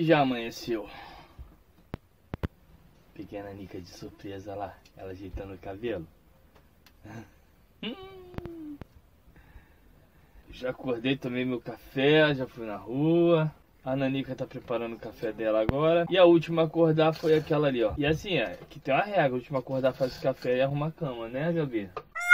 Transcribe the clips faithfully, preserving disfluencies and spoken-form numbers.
E já amanheceu. Pequena Nica de surpresa lá, ela ajeitando o cabelo. Já acordei, tomei meu café, já fui na rua. A Nanica tá preparando o café dela agora. E a última a acordar foi aquela ali, ó. E assim, é, que tem uma regra, a última a acordar faz o café e arruma a cama, né, Gabi?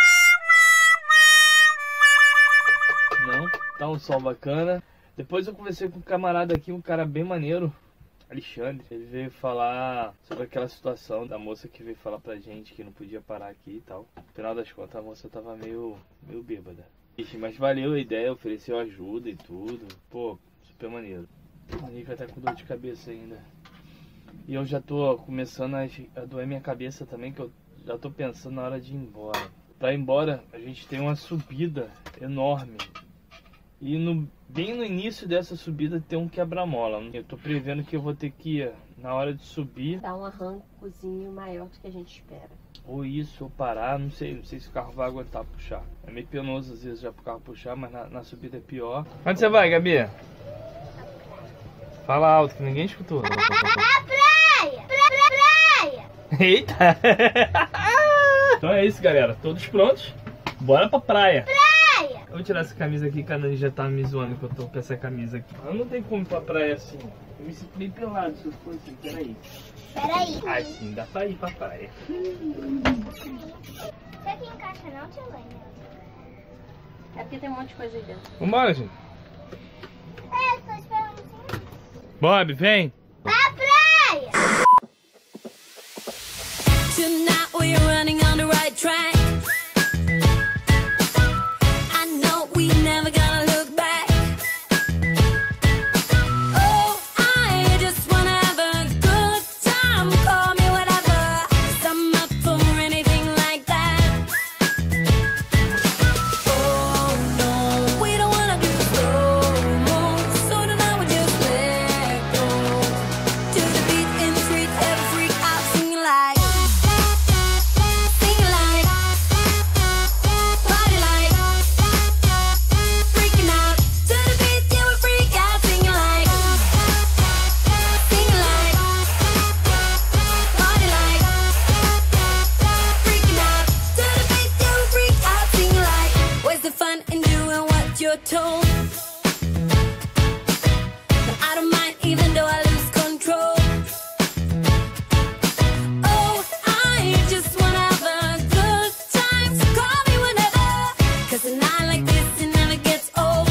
Não? Tá um sol bacana. Depois eu conversei com um camarada aqui, um cara bem maneiro, Alexandre. Ele veio falar sobre aquela situação da moça que veio falar pra gente que não podia parar aqui e tal. No final das contas a moça tava meio, meio bêbada. Mas valeu a ideia, ofereceu ajuda e tudo. Pô, super maneiro. A Nica tá com dor de cabeça ainda. E eu já tô começando a, a doer minha cabeça também, que eu já tô pensando na hora de ir embora. Pra ir embora, a gente tem uma subida enorme. E no, bem no início dessa subida tem um quebra-mola. Eu tô prevendo que eu vou ter que, na hora de subir, dar um arrancozinho maior do que a gente espera. Ou isso, ou parar, não sei, não sei se o carro vai aguentar puxar. É meio penoso às vezes já pro carro puxar, mas na, na subida é pior. Onde você vai, Gabi? Fala alto, que ninguém escutou. Pra praia! Pra praia! Eita! Então é isso, galera. Todos prontos? Bora pra praia! Praia! Eu vou tirar essa camisa aqui, que a Nani já tá me zoando que eu tô com essa camisa aqui. Eu não tem como ir pra praia assim. Eu me sinto bem pelado se eu for assim, peraí. Peraí. Ai, sim, dá pra ir pra praia. Isso aqui encaixa não, tia Lênia? É porque tem um monte de coisa aí dentro. Vambora, gente. É, tô esperando assim. Bob, vem! Pra praia! Tonight we're running on the right track. I know we never gonna look back. Oh, I just wanna have a good time. Call me whatever, 'cause I'm up for anything like that. Oh no, we don't wanna do slow-mo, so tonight we just let go. To the beat in the street, every freak out singing like, singing like, party like, freaking out. To the beat, yeah, we freak out singing like, singing like, party like, freaking out. To the beat, yeah, we freak out singing like. Where's the fun in doing what you're told? But I don't mind even though I lose control. Oh, I just wanna have a good time, so call me whenever, 'cause a night like this, it never gets old.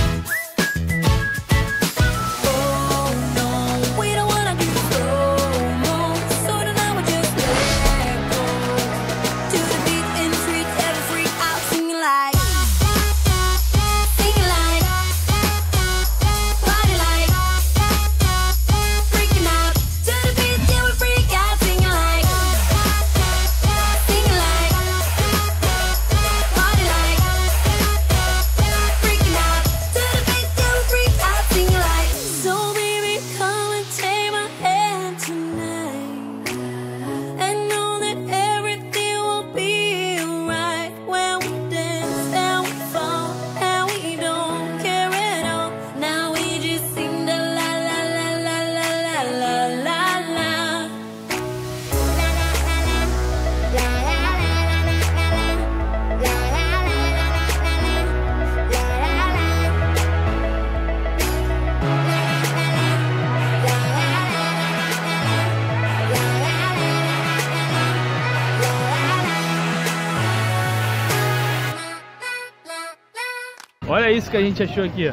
Oh no, we don't wanna do slow-mo, so tonight we just let go. To the beat in the street, every freak out singing like, singing like, party like, freaking out. To the beat, yeah, we freak out singing like, singing like, party like, freaking out. To the beat, yeah, we freak out singing like. So baby, come and take my hand tonight, and know that everything will be alright. When we dance and we fall and we don't care at all. Now we just sing the la la la la la la la la la. Olha isso que a gente achou aqui, ó.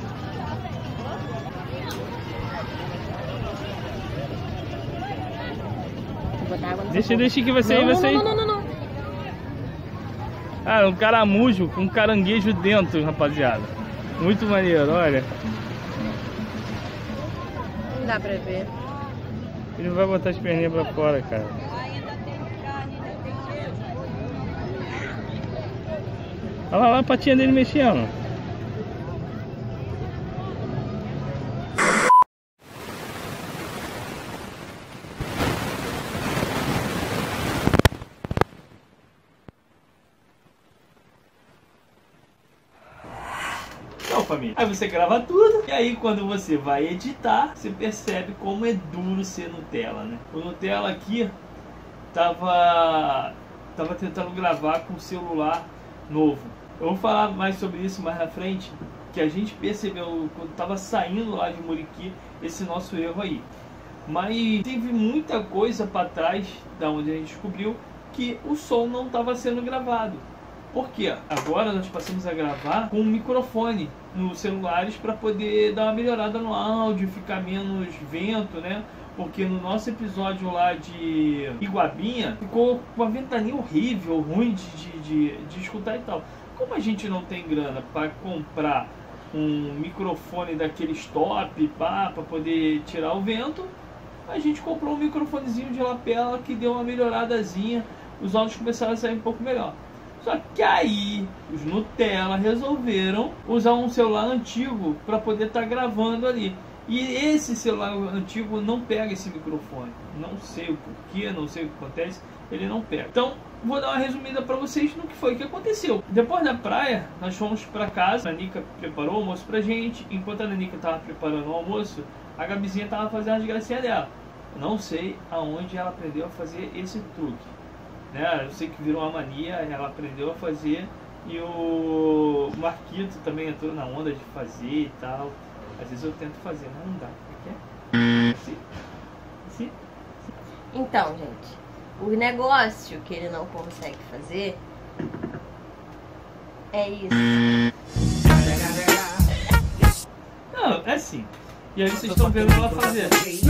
Vou botar água nessa Deixa, porra. deixa que vai sair, Não, vai não, sair. não, não, não, não. Ah, um caramujo com um caranguejo dentro, rapaziada. Muito maneiro, olha. Não dá pra ver. Ele vai botar as perninhas pra fora, cara. Olha lá, olha a patinha dele mexendo. Não. família. Aí você grava tudo, e aí quando você vai editar, você percebe como é duro ser Nutella, né? O Nutella aqui tava, tava tentando gravar com o celular novo. Eu vou falar mais sobre isso mais na frente, que a gente percebeu quando tava saindo lá de Muriqui, esse nosso erro aí. Mas teve muita coisa para trás da onde a gente descobriu que o som não estava sendo gravado. Por quê? Agora nós passamos a gravar com um microfone nos celulares para poder dar uma melhorada no áudio, ficar menos vento, né? Porque no nosso episódio lá de Iguabinha ficou com uma ventania horrível, ruim de, de, de, de escutar e tal. Como a gente não tem grana para comprar um microfone daqueles top para poder tirar o vento, a gente comprou um microfonezinho de lapela que deu uma melhoradazinha, os áudios começaram a sair um pouco melhor. Só que aí os Nutella resolveram usar um celular antigo para poder estar tá gravando ali. E esse celular antigo não pega esse microfone. Não sei o porquê, não sei o que acontece, ele não pega. Então, vou dar uma resumida para vocês no que foi que aconteceu. Depois da praia, nós fomos para casa. A Nanica preparou o almoço pra gente. Enquanto a Nanica estava preparando o almoço, a Gabizinha estava fazendo as gracinhas dela. Eu não sei aonde ela aprendeu a fazer esse truque, né? Eu sei que virou uma mania, ela aprendeu a fazer. E o Marquito também entrou na onda de fazer e tal. Às vezes eu tento fazer, mas não dá. Como é que é? Assim? Assim? Então, gente, o negócio que ele não consegue fazer é isso. Não, é assim. E aí vocês estão vendo ela fazer.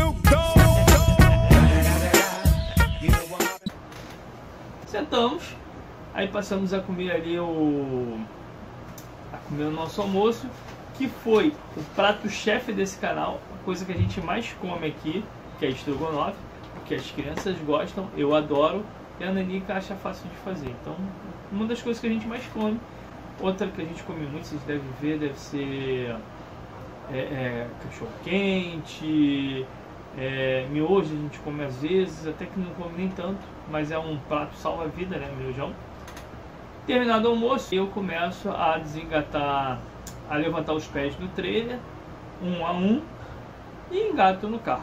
Sentamos, aí passamos a comer ali o... a comer o nosso almoço, que foi o prato-chefe desse canal, a coisa que a gente mais come aqui, que é estrogonofe, porque as crianças gostam, eu adoro, e a Nanica acha fácil de fazer. Então, uma das coisas que a gente mais come. Outra que a gente come muito, vocês devem ver, deve ser é, é, cachorro-quente, é, miojo a gente come às vezes, até que não come nem tanto, mas é um prato salva-vida, né, miojão. Terminado o almoço, eu começo a desengatar, a levantar os pés do trailer, um a um, e engato no carro.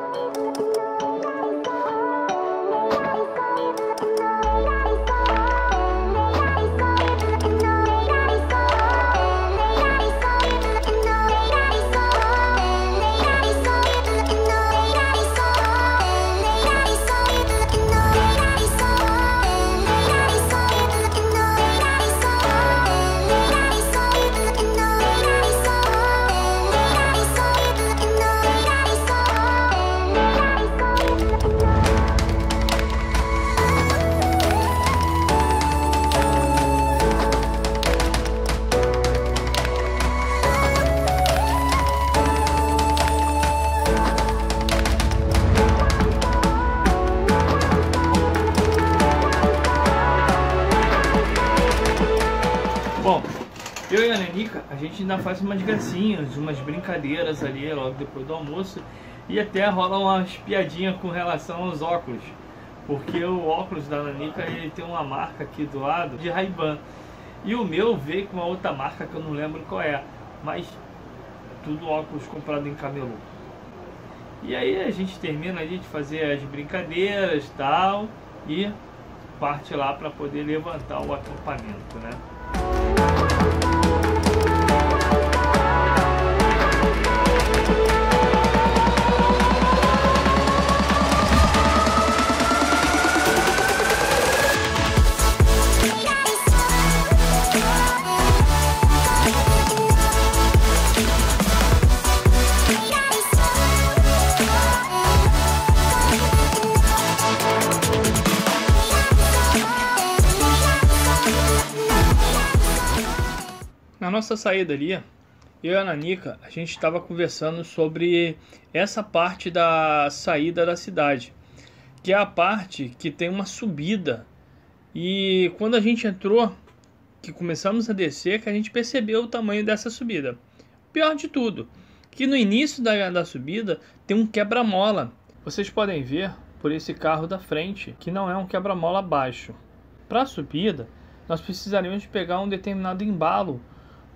Bom, eu e a Nanica, a gente ainda faz umas gracinhas, umas brincadeiras ali logo depois do almoço. E até rola umas piadinhas com relação aos óculos. Porque o óculos da Nanica, ele tem uma marca aqui do lado de Ray-Ban. E o meu veio com uma outra marca que eu não lembro qual é. Mas tudo óculos comprado em camelô. E aí a gente termina ali de fazer as brincadeiras e tal. E parte lá para poder levantar o acampamento, né? Na nossa saída ali, eu e a Nanica, a gente estava conversando sobre essa parte da saída da cidade, que é a parte que tem uma subida. E quando a gente entrou, que começamos a descer, que a gente percebeu o tamanho dessa subida. Pior de tudo, que no início da, da subida tem um quebra-mola. Vocês podem ver por esse carro da frente, que não é um quebra-mola baixo. Para a subida, nós precisaríamos pegar um determinado embalo,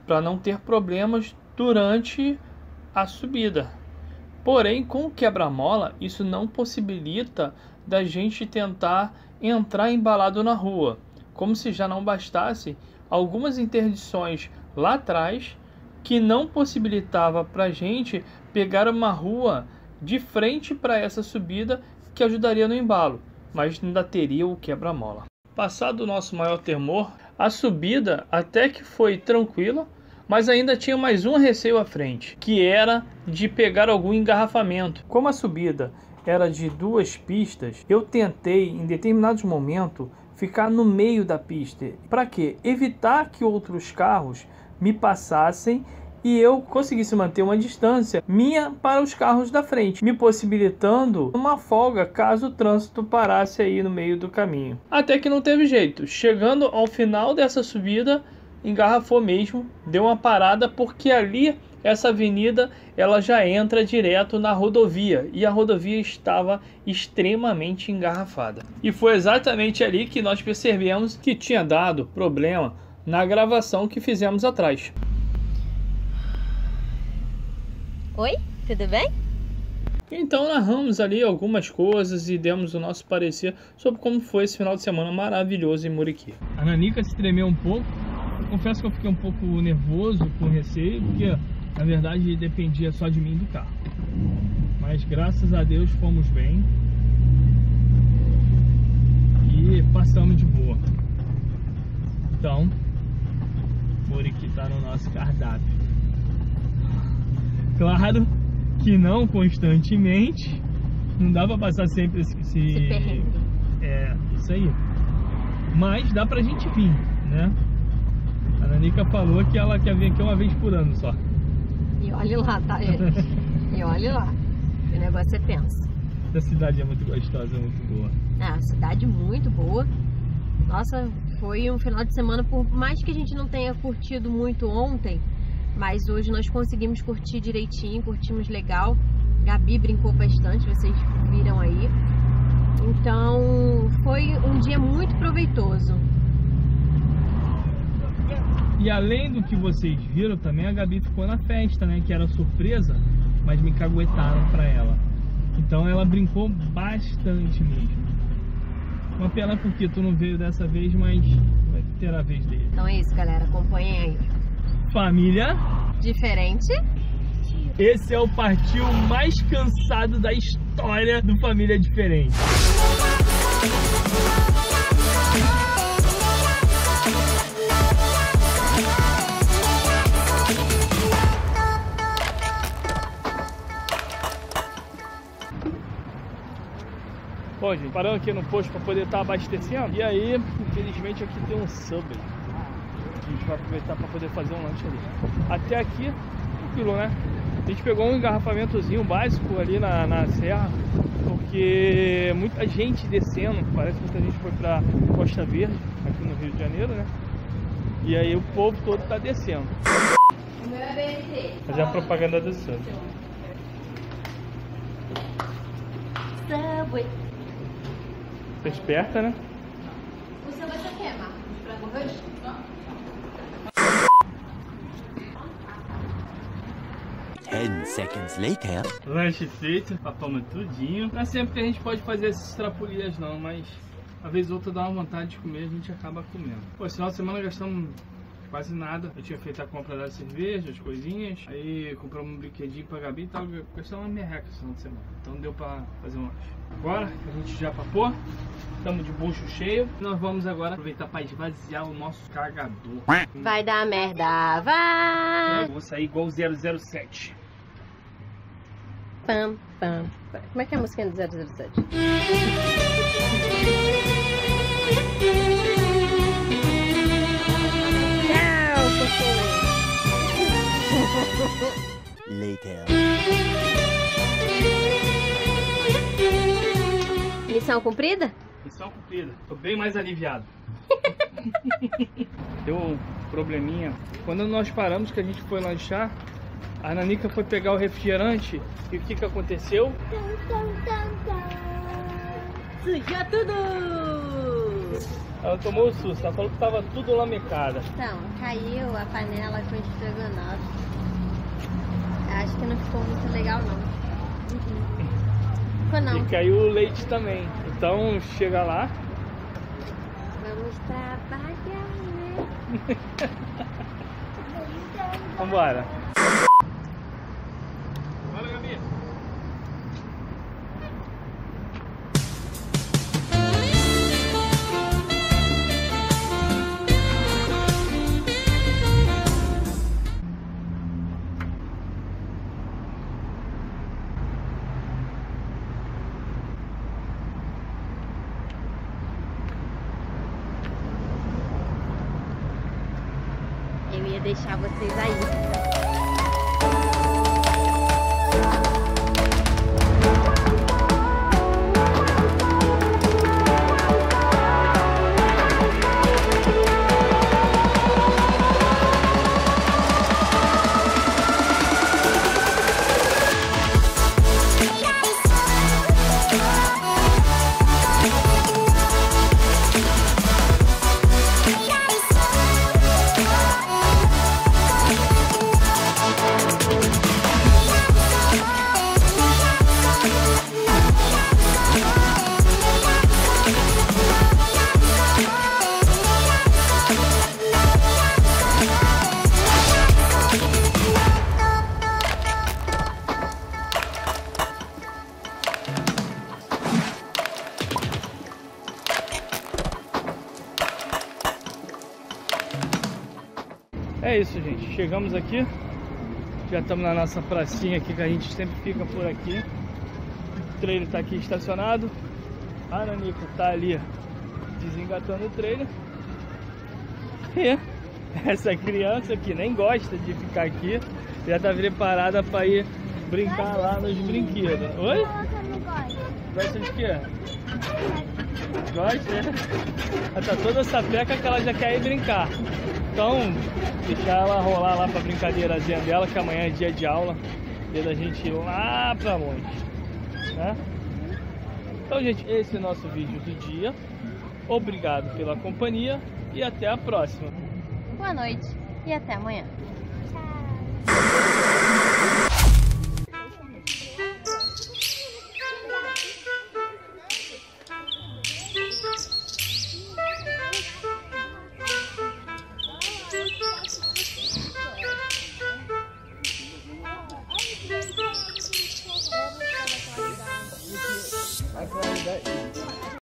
para não ter problemas durante a subida. Porém, com o quebra-mola, isso não possibilita da gente tentar entrar embalado na rua. Como se já não bastasse algumas interdições lá atrás que não possibilitava para a gente pegar uma rua de frente para essa subida que ajudaria no embalo, mas ainda teria o quebra-mola. Passado o nosso maior temor, a subida até que foi tranquila, mas ainda tinha mais um receio à frente, que era de pegar algum engarrafamento. Como a subida era de duas pistas, eu tentei em determinados momentos ficar no meio da pista. Para quê? Evitar que outros carros me passassem e eu conseguisse manter uma distância minha para os carros da frente, me possibilitando uma folga caso o trânsito parasse aí no meio do caminho. Até que não teve jeito. Chegando ao final dessa subida, engarrafou mesmo, deu uma parada, porque ali essa avenida ela já entra direto na rodovia e a rodovia estava extremamente engarrafada. E foi exatamente ali que nós percebemos que tinha dado problema na gravação que fizemos atrás. Oi, tudo bem? Então narramos ali algumas coisas e demos o nosso parecer sobre como foi esse final de semana maravilhoso em Muriqui. A Nanica se tremeu um pouco. Confesso que eu fiquei um pouco nervoso, com receio, porque na verdade dependia só de mim e do carro. Mas graças a Deus fomos bem e passamos de boa. Então, Muriqui está no nosso cardápio. Claro que não constantemente, não dá pra passar sempre esse, esse, Esse perrengue. É, isso aí. Mas dá pra gente vir, né? A Nanica falou que ela quer vir aqui uma vez por ano só. E olhe lá, tá, gente? E olhe lá. O negócio é tenso. A cidade é muito gostosa, é muito boa. É, a cidade muito boa. Nossa, foi um final de semana, por mais que a gente não tenha curtido muito ontem, mas hoje nós conseguimos curtir direitinho, curtimos legal. Gabi brincou bastante, vocês viram aí. Então, foi um dia muito proveitoso. E além do que vocês viram, também a Gabi ficou na festa, né? Que era surpresa, mas me caguetaram pra ela. Então ela brincou bastante mesmo. Uma pena porque tu não veio dessa vez, mas vai ter a vez dele. Então é isso, galera. Acompanhem aí. Família Diferente. Esse é o partiu mais cansado da história do Família Diferente. Bom, gente, paramos aqui no posto para poder estar abastecendo. E aí, infelizmente, aqui tem um Subway. A gente vai aproveitar para poder fazer um lanche ali. Até aqui, tranquilo, né? A gente pegou um engarrafamentozinho básico ali na, na serra, porque muita gente descendo, parece que muita gente foi para Costa Verde, aqui no Rio de Janeiro, né? E aí o povo todo tá descendo. Fazer a propaganda do Subway. Subway. Tá esperta, né? O seu vai ser o quê, Marcos? Frango roxo? Ten seconds later. Lanche feito, papamos tudinho. Não é sempre que a gente pode fazer essas trapulias não, mas uma vez ou outra dá uma vontade de comer, a gente acaba comendo. Pô, esse final de semana gastamos quase nada. Eu tinha feito a compra da cerveja, as coisinhas. Aí compramos um brinquedinho pra Gabi e tal. Gastamos uma merreca esse final de semana. Então deu pra fazer um lanche. Agora que a gente já papou, estamos de bucho cheio. Nós vamos agora aproveitar para esvaziar o nosso carregador. Vai dar merda, vai! Eu vou sair igual o zero zero sete. Pam, pam, pam. Como é que é a música do zero zero sete? Tchau, Later. Missão cumprida? Missão cumprida. Tô bem mais aliviado. Deu um probleminha. Quando nós paramos, que a gente foi lanchar, a Nanica foi pegar o refrigerante e o que que aconteceu? Sujou tudo! Ela tomou o susto, ela falou que tava tudo lamecada. Então, caiu a panela com estrogonofe. Acho que não ficou muito legal não. Uhum. Ficou não. E caiu o leite também. Então chega lá. Vamos trabalhar, né? Vambora. Bora, Gabi. Eu ia deixar vocês aí. É isso, gente. Chegamos aqui. Já estamos na nossa pracinha aqui, que a gente sempre fica por aqui. O trailer está aqui estacionado. A Nanica está ali desengatando o trailer. E essa criança que nem gosta de ficar aqui já está preparada para ir brincar lá nos brinquedos. Oi? Eu não gosto. Gosta de quê? Gosta, né? Ela tá toda sapeca que ela já quer ir brincar. Então, deixar ela rolar lá pra brincadeirazinha dela, que amanhã é dia de aula. Dia da gente ir lá pra longe, né? Então, gente, esse é o nosso vídeo do dia. Obrigado pela companhia e até a próxima. Boa noite e até amanhã. Tchau.